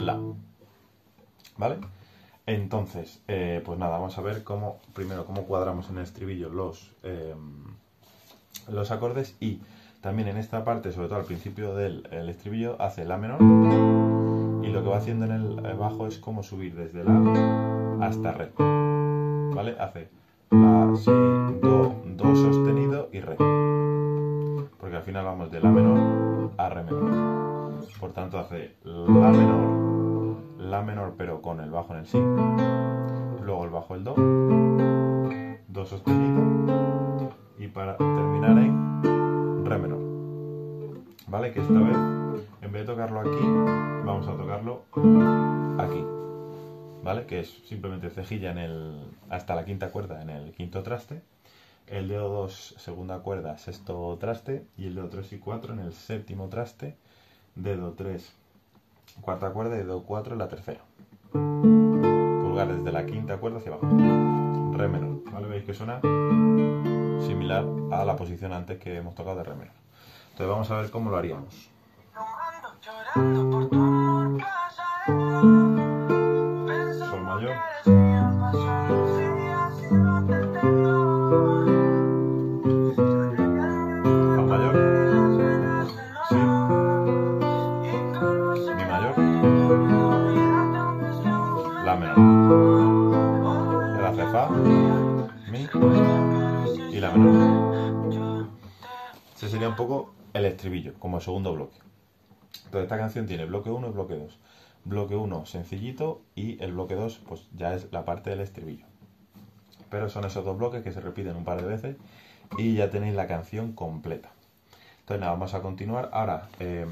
la. ¿Vale? Entonces, pues nada, vamos a ver primero cómo cuadramos en el estribillo los acordes, y también en esta parte, sobre todo al principio del estribillo, hace la menor, y lo que va haciendo en el bajo es como subir desde la hasta re. ¿Vale? Hace la, si, do sostenido y re. Porque al final vamos de la menor a re menor. Por tanto hace la menor pero con el bajo en el si. Luego el bajo el do sostenido, y para terminar en re menor. ¿Vale? Que esta vez, en vez de tocarlo aquí, vamos a tocarlo aquí. ¿Vale? Que es simplemente cejilla hasta la quinta cuerda en el quinto traste, el dedo 2 segunda cuerda sexto traste, y el dedo 3 y 4 en el séptimo traste, dedo 3 cuarta cuerda y dedo 4 en la tercera. Pulgar desde la quinta cuerda hacia abajo. Re menor. ¿Vale? Veis que suena similar a la posición antes que hemos tocado de re menor. Entonces vamos a ver cómo lo haríamos. Sol mayor. Fa mayor. Si. Mi mayor. La menor. El hace fa, mi y la menor. Ese sería un poco el estribillo, como el segundo bloque. Entonces esta canción tiene bloque 1 y bloque 2. Bloque 1 sencillito, y el bloque 2 pues ya es la parte del estribillo. Pero son esos dos bloques que se repiten un par de veces y ya tenéis la canción completa. Entonces nada, vamos a continuar. Ahora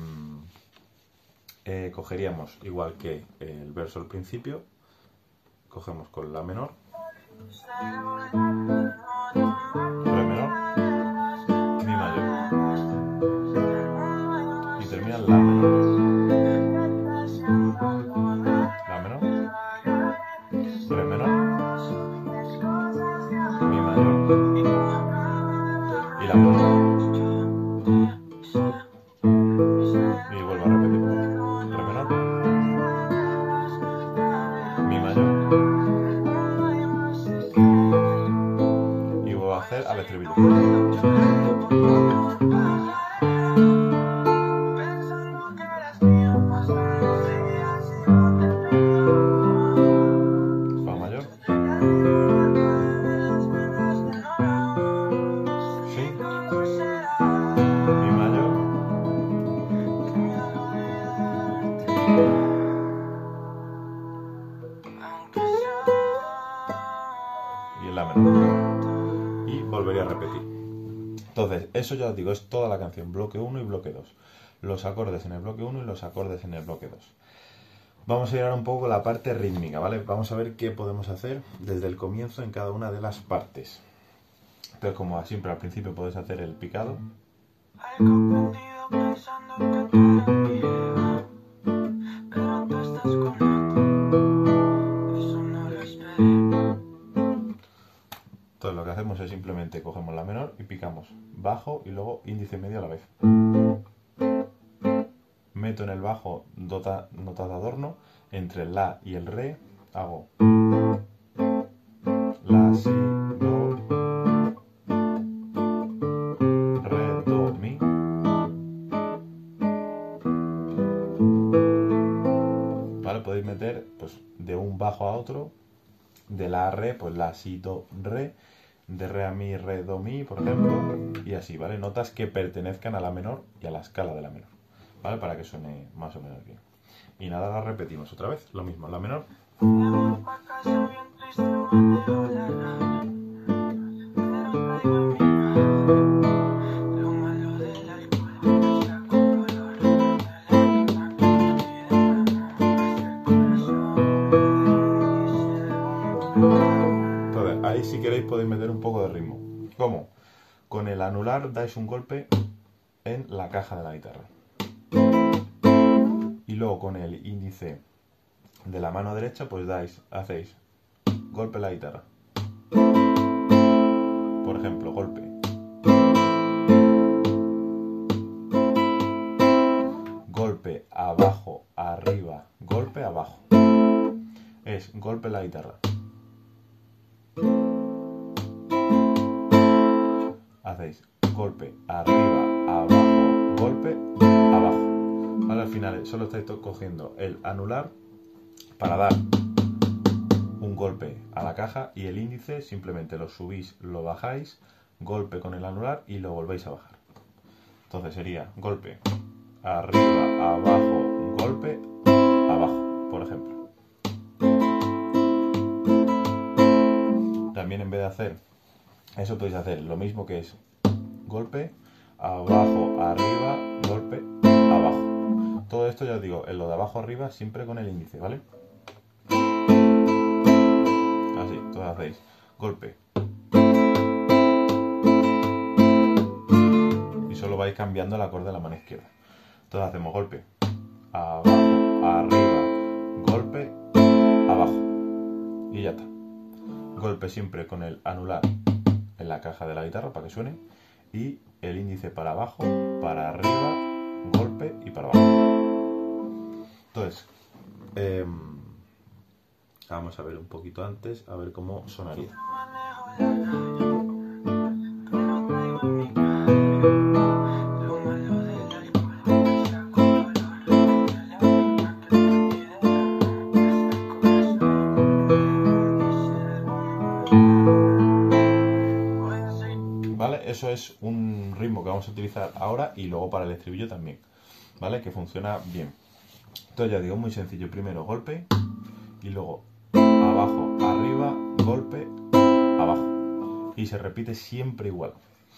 cogeríamos, igual que el verso al principio, cogemos con la menor, re menor, mi mayor, y termina la menor. La menor, re menor, mi mayor y la menor. Y vuelvo a repetir. Re menor, mi mayor, y vuelvo a hacer al estribillo. Fa mayor, si, mi mayor, y la menor. Y volvería a repetir. Entonces, eso ya os digo, es toda la canción, bloque 1 y bloque 2. Los acordes en el bloque 1 y los acordes en el bloque 2. Vamos a ir ahora un poco a la parte rítmica, ¿vale? Vamos a ver qué podemos hacer desde el comienzo en cada una de las partes. Entonces, como siempre al principio podéis hacer el picado. Entonces lo que hacemos es simplemente cogemos la menor y picamos bajo y luego índice medio a la vez. Meto en el bajo notas de adorno, entre el la y el re hago la, si, do, re, do, mi. ¿Vale? Podéis meter pues de un bajo a otro, de la a re, pues la, si, do, re, de re a mi, re, do, mi, por ejemplo, y así, ¿vale? Notas que pertenezcan a la menor y a la escala de la menor, ¿vale? Para que suene más o menos bien. Y nada, la repetimos otra vez, lo mismo, la menor. Entonces, ahí si queréis podéis meter un poco de ritmo. ¿Cómo? Con el anular dais un golpe en la caja de la guitarra. Y luego con el índice de la mano derecha pues hacéis golpe en la guitarra. Por ejemplo, golpe. Golpe abajo arriba, golpe, abajo. Es golpe en la guitarra. Hacéis golpe, arriba, abajo, golpe, abajo. ¿Vale? Al final solo estáis cogiendo el anular para dar un golpe a la caja y el índice simplemente lo subís, lo bajáis, golpe con el anular y lo volvéis a bajar. Entonces sería golpe, arriba, abajo, golpe, abajo, por ejemplo. También en vez de hacer eso podéis hacer lo mismo, que es golpe, abajo, arriba, golpe, abajo. Todo esto ya os digo, en lo de abajo arriba siempre con el índice, ¿vale? Así, entonces hacéis golpe. Y solo vais cambiando el acorde de la mano izquierda. Entonces hacemos golpe, abajo, arriba, golpe, abajo. Y ya está. Golpe siempre con el anular en la caja de la guitarra para que suene. Y el índice para abajo, para arriba, golpe y para abajo. Entonces, vamos a ver un poquito antes, a ver cómo sonaría. ¿Vale? Eso es un ritmo que vamos a utilizar ahora y luego para el estribillo también, ¿vale? Que funciona bien. Entonces ya digo, muy sencillo. Primero golpe y luego abajo, arriba, golpe, abajo. Y se repite siempre igual.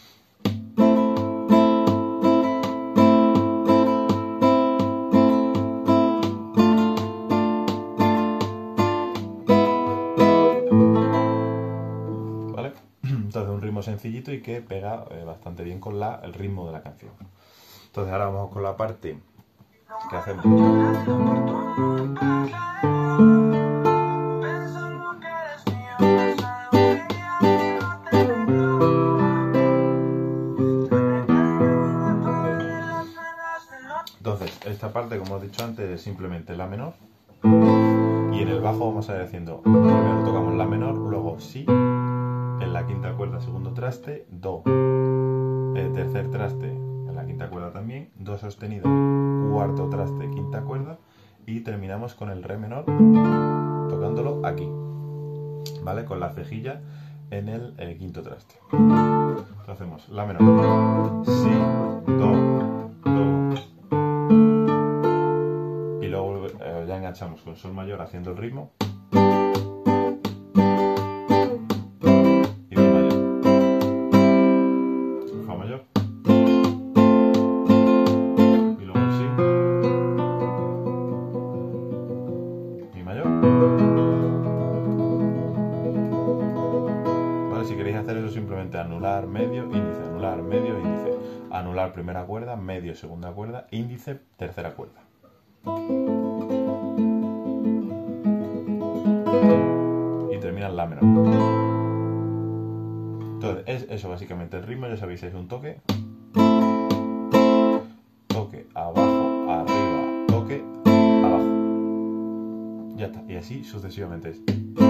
¿Vale? Entonces un ritmo sencillito y que pega bastante bien con el ritmo de la canción. Entonces ahora vamos con la parte que hacemos. Entonces, esta parte, como os he dicho antes, es simplemente la menor. Y en el bajo vamos a ir haciendo, primero tocamos la menor, luego si, en la quinta cuerda, segundo traste, do, tercer traste, en la quinta cuerda también, do sostenido, cuarto traste, quinta cuerda, y terminamos con el re menor, tocándolo aquí, ¿vale? Con la cejilla en el quinto traste. Entonces hacemos la menor, si, do, y luego ya enganchamos con sol mayor haciendo el ritmo. Y do mayor. Fa mayor. Y luego el si. Mi mayor. Vale, si queréis hacer eso simplemente anular, medio, índice, anular, medio, índice. Anular primera cuerda, medio, segunda cuerda, índice, tercera cuerda. Y termina en la menor. Entonces es eso básicamente el ritmo, ya sabéis, es un toque, toque, abajo, arriba, toque, abajo. Ya está, y así sucesivamente es.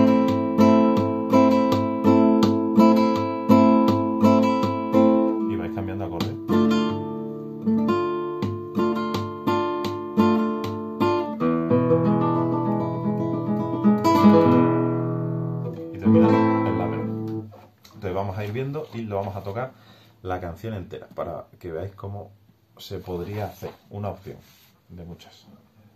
Y vais cambiando acorde. Y termina en la menor. Entonces vamos a ir viendo y lo vamos a tocar la canción entera para que veáis cómo se podría hacer. Una opción de muchas.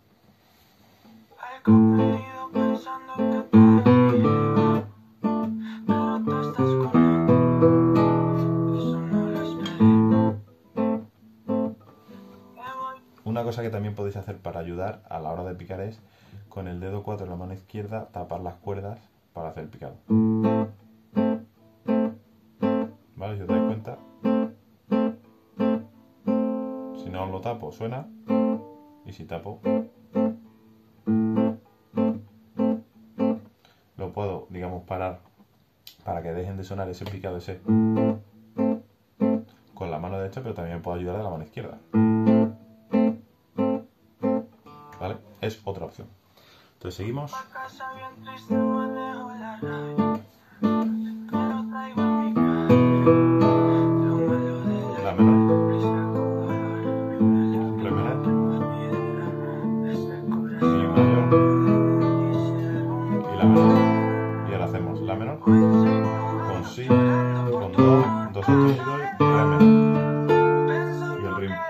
Una cosa que también podéis hacer para ayudar a la hora de picar es con el dedo 4 en la mano izquierda tapar las cuerdas para hacer el picado. ¿Vale? Si os dais cuenta, si no lo tapo suena, y si tapo lo puedo, digamos, parar para que dejen de sonar ese picado, ese con la mano derecha, pero también puedo ayudar de la mano izquierda. ¿Vale? es otra opción. Entonces seguimos. La menor, re menor, mi mayor y la menor. Y ahora hacemos la menor con si, con do, do sostenido y re menor. Y el ritmo.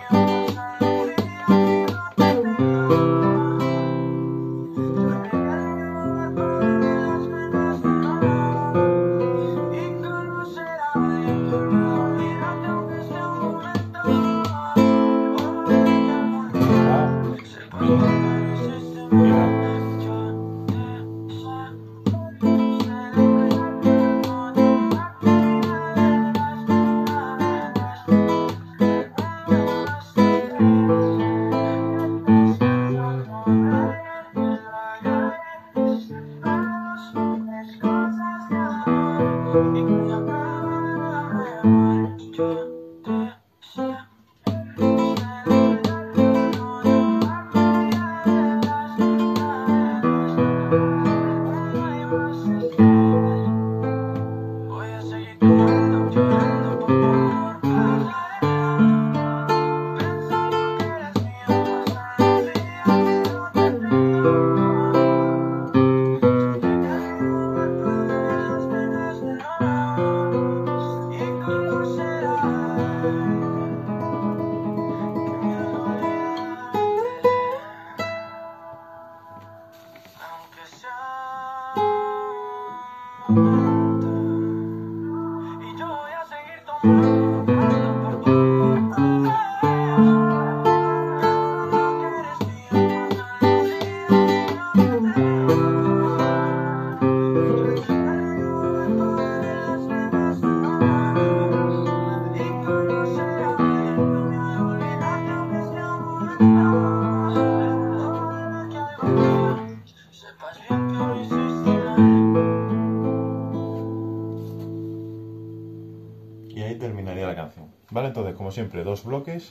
Y ahí terminaría la canción. Vale, entonces como siempre, dos bloques.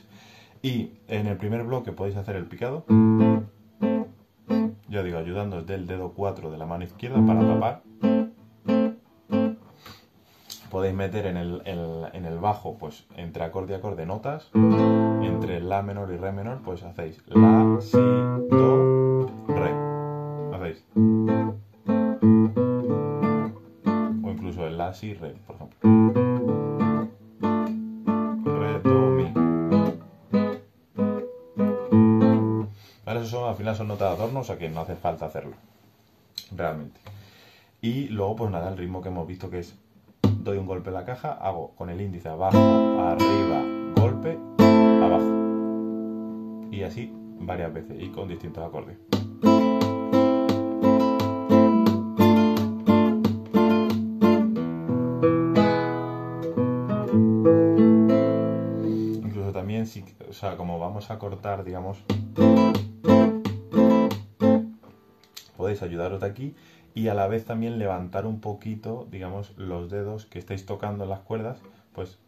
Y en el primer bloque podéis hacer el picado. Ya digo, ayudando del dedo 4 de la mano izquierda para tapar. Podéis meter en el bajo, pues entre acorde y acorde, notas. Entre la menor y re menor, pues hacéis la, si, do, re. Hacéis. O incluso el la, si, re, por ejemplo. Re, do, mi. Vale, eso son, al final son notas de adorno, o sea que no hace falta hacerlo. Realmente. Y luego, pues nada, el ritmo que hemos visto que es: doy un golpe en la caja, hago con el índice abajo, arriba, golpe, abajo. Y así varias veces y con distintos acordes. Incluso también, si, o sea, como vamos a cortar, digamos, podéis ayudaros de aquí. Y a la vez también levantar un poquito, digamos, los dedos que estáis tocando en las cuerdas, pues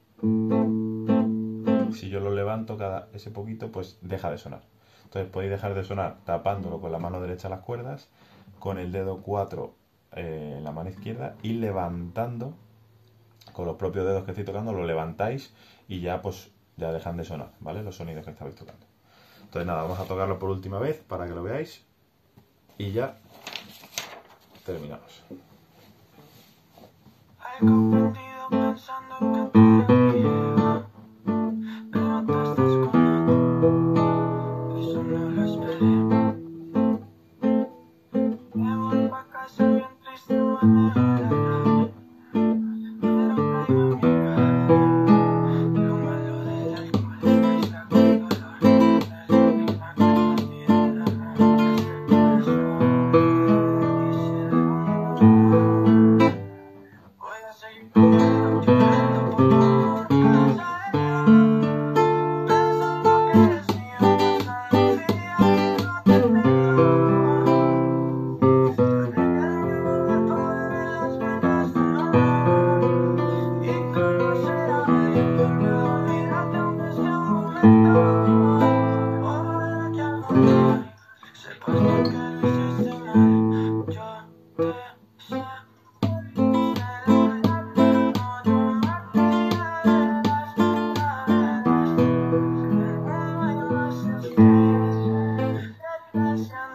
si yo lo levanto ese poquito, pues deja de sonar. Entonces podéis dejar de sonar tapándolo con la mano derecha las cuerdas, con el dedo 4 en la mano izquierda y levantando con los propios dedos que estáis tocando, lo levantáis y ya pues ya dejan de sonar, ¿vale? Los sonidos que estáis tocando. Entonces nada, vamos a tocarlo por última vez para que lo veáis y ya terminamos.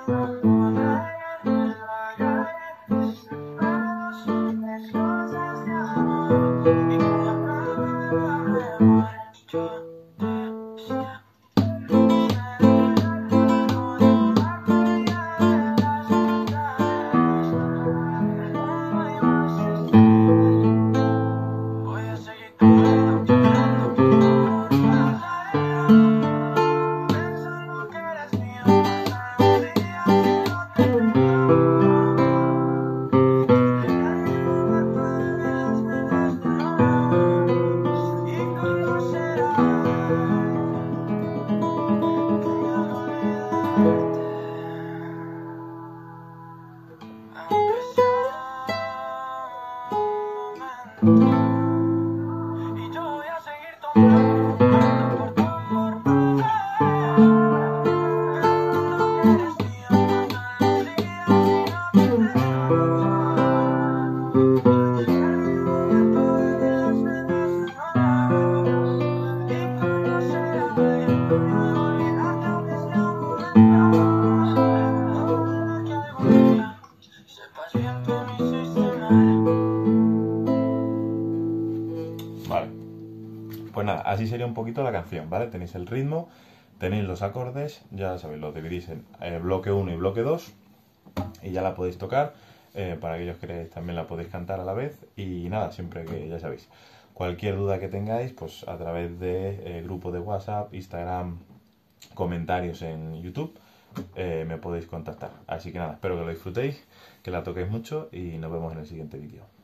Vale, pues nada, así sería un poquito la canción, ¿vale? Tenéis el ritmo, tenéis los acordes, ya sabéis, los dividís en bloque 1 y bloque 2 y ya la podéis tocar. Para aquellos que también la podéis cantar a la vez. Y nada, siempre que ya sabéis, cualquier duda que tengáis, pues a través de grupo de WhatsApp, Instagram, comentarios en YouTube, me podéis contactar. Así que nada, espero que lo disfrutéis, que la toquéis mucho y nos vemos en el siguiente vídeo.